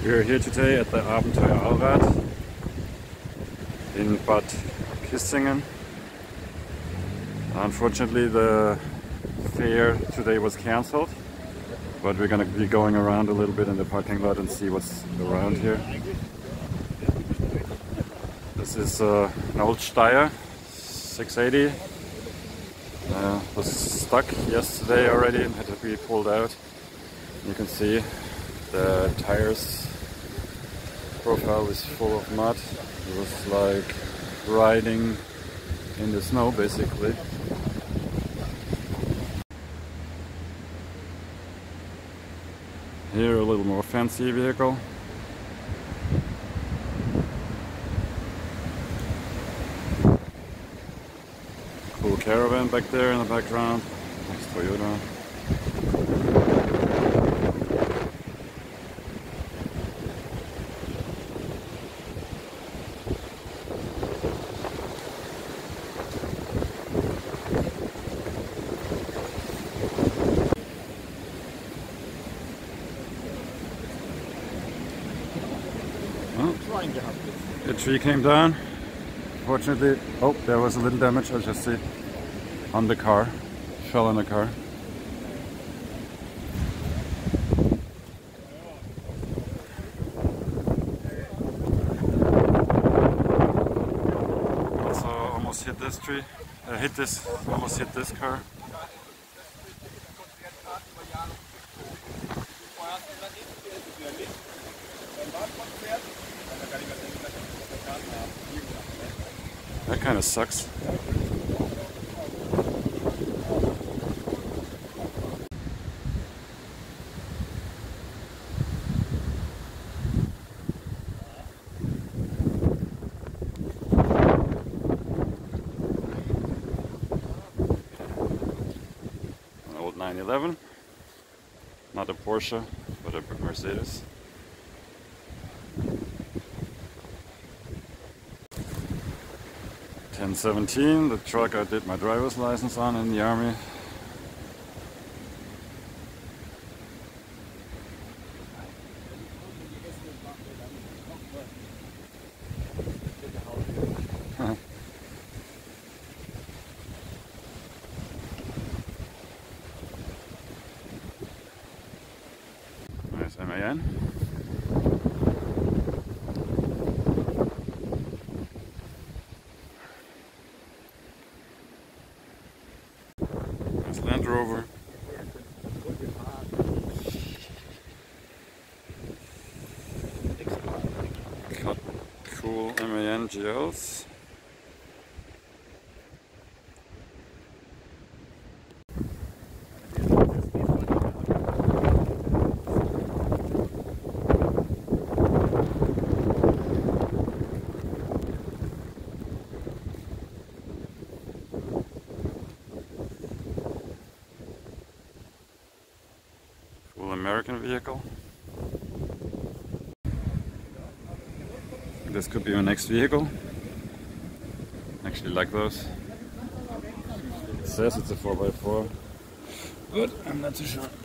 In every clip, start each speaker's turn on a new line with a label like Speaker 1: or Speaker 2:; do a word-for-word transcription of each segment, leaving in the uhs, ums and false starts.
Speaker 1: We're here today at the Abenteuer Allrad in Bad Kissingen. Unfortunately, the fair today was cancelled, but we're going to be going around a little bit in the parking lot and see what's around here. This is uh, an old Steyr six eighty. Uh, was stuck yesterday already and had to be pulled out. You can see the tires profile is full of mud. It was like riding in the snow basically. Here a little more fancy vehicle. Cool caravan back there in the background. Nice Toyota. The tree came down. Fortunately, oh, there was a little damage. I just see on the car. Fell in the car. Also, almost hit this tree. Uh, hit this. Almost hit this car. That kind of sucks. An old nine eleven, not a Porsche, but a Mercedes. ten seventeen, the truck I did my driver's license on in the army. Nice M A N. Land Rover. Got cool M A N G Ls. American vehicle. This could be my next vehicle. I actually like those. It says it's a four by four, but I'm not too sure.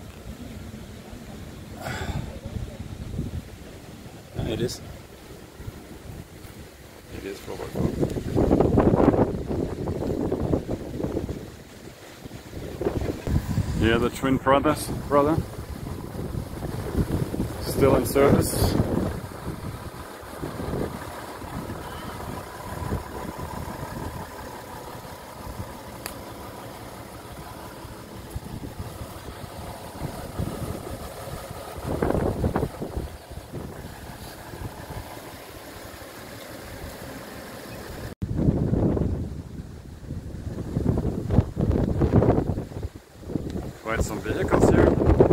Speaker 1: It is. It is four by four. Yeah, the twin brothers, brother. Still in service. Quite some vehicles here.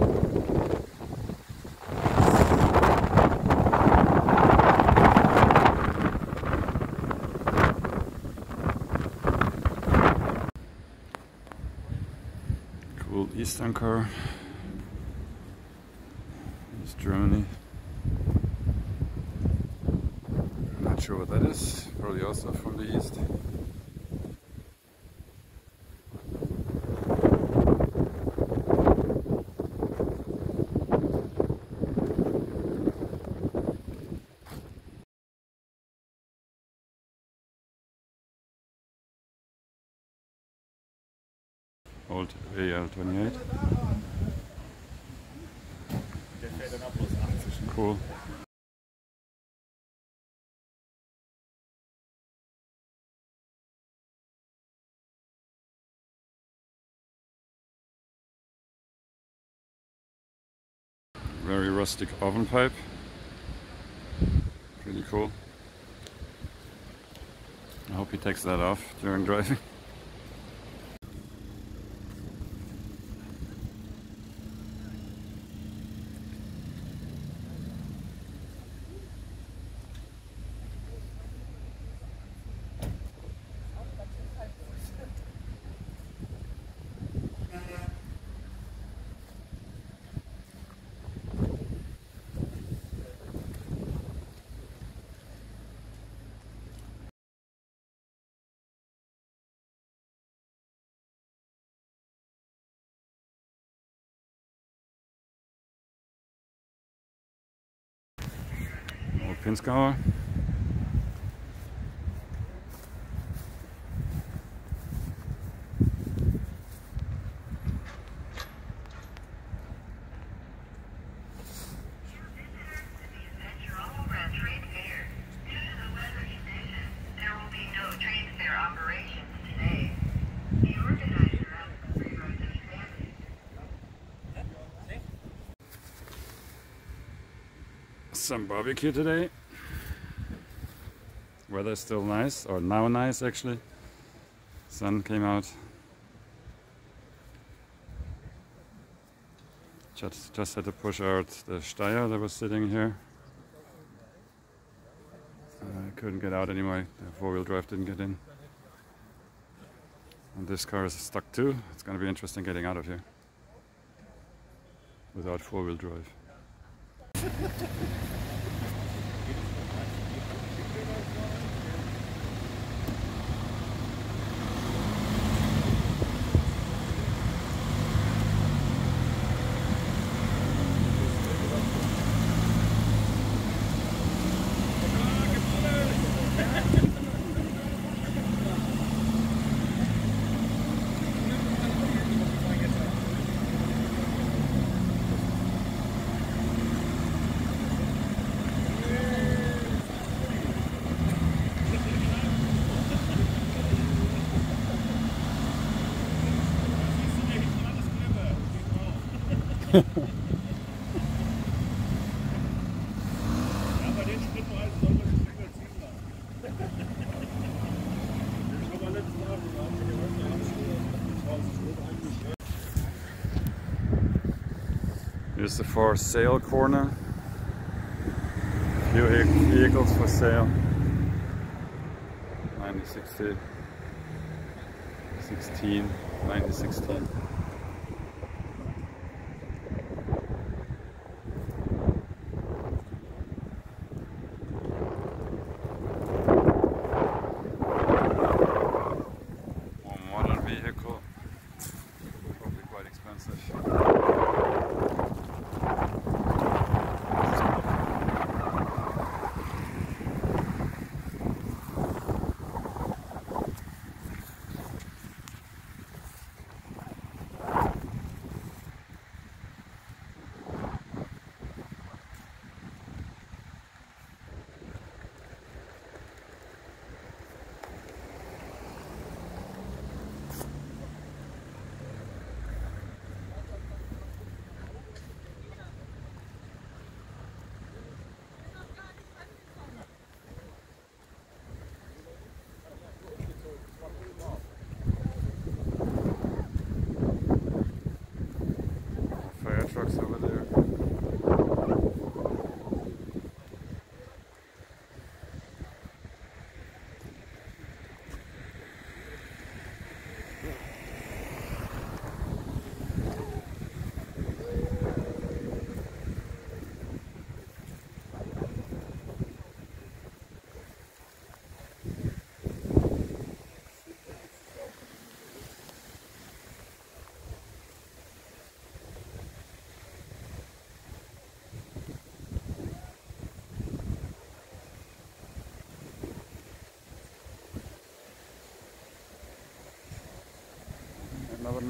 Speaker 1: Cool Eastern car. It's Germany. Not sure what that is. Probably also from the east. Old A L twenty-eight. Cool. Very rustic oven pipe. Pretty cool. I hope he takes that off during driving. Old Pinzgauer. Some barbecue today. Weather's still nice, or now nice actually. Sun came out. Just, just had to push out the Steyr that was sitting here. I couldn't get out anyway, the four-wheel drive didn't get in. And this car is stuck too. It's going to be interesting getting out of here without four-wheel drive. Here's the for sale corner. Few vehicles for sale. ninety sixty, sixteen, ninety sixteen. More modern vehicle. Probably quite expensive.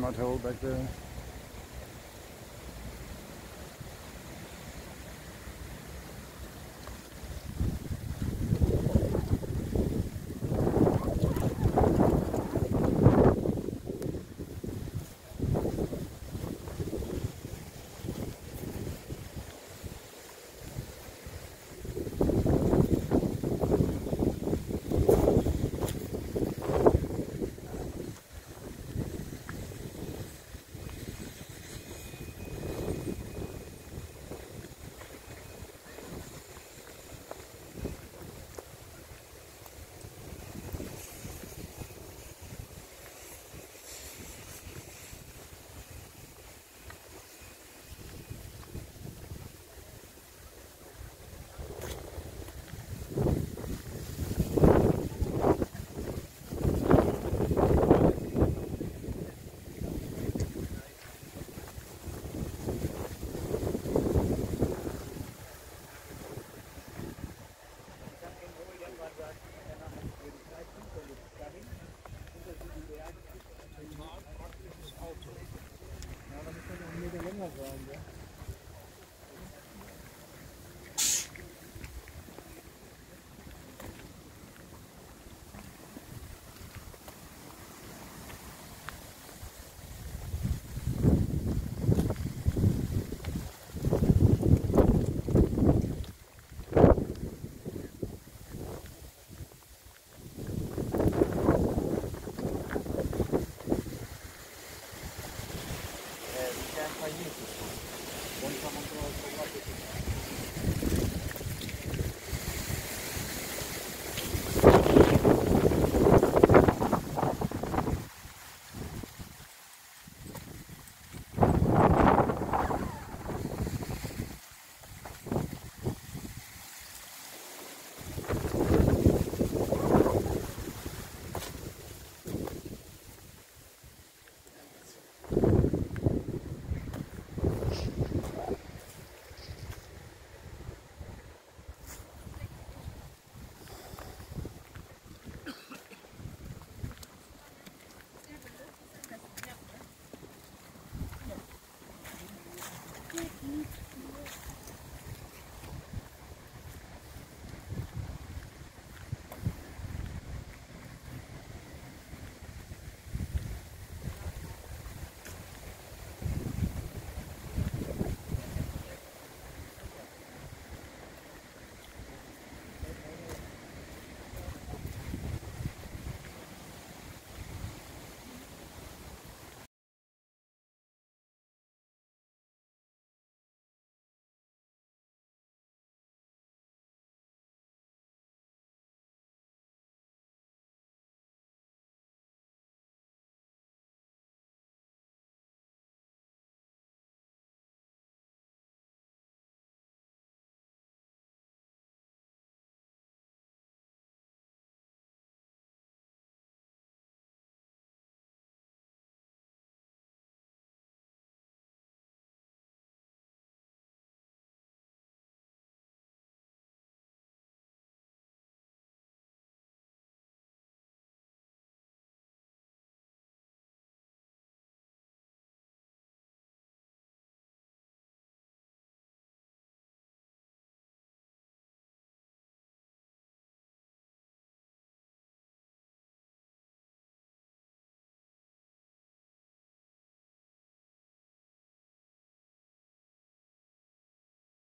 Speaker 1: mud hole back there.